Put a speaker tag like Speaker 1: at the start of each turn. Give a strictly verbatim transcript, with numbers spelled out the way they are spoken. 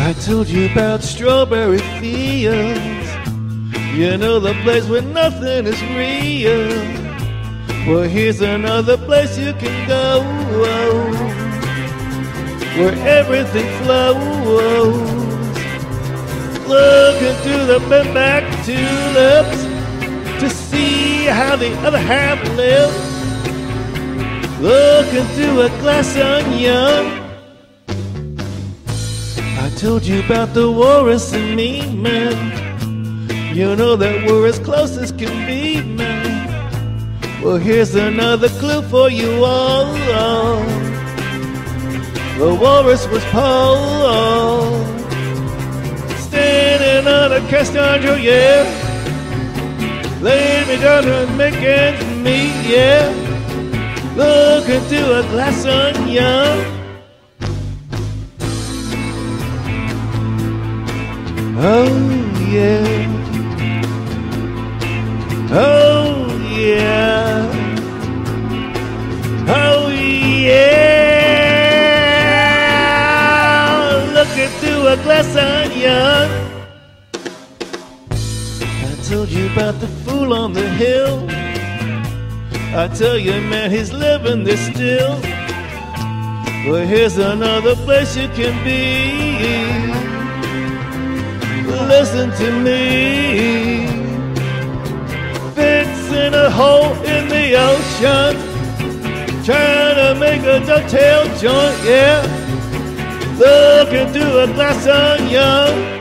Speaker 1: I told you about strawberry fields. You know the place where nothing is real. Well, here's another place you can go, where everything flows. Looking through the bent-back tulips to see how the other half lives. Looking through a glass onion. I told you about the walrus and me, man. You know that we're as close as can be, man. Well, here's another clue for you all. The walrus was Paul, standing on a Cassandra, yeah. Laid me down and make ends meet, yeah. Looking through a glass onion. Oh yeah, oh yeah, oh yeah. Looking through a glass onion. I told you about the fool on the hill. I tell you, man, he's living there still. Well, here's another place you can be. Listen to me, fixing a hole in the ocean, trying to make a dovetail joint, yeah. Looking through a glass onion.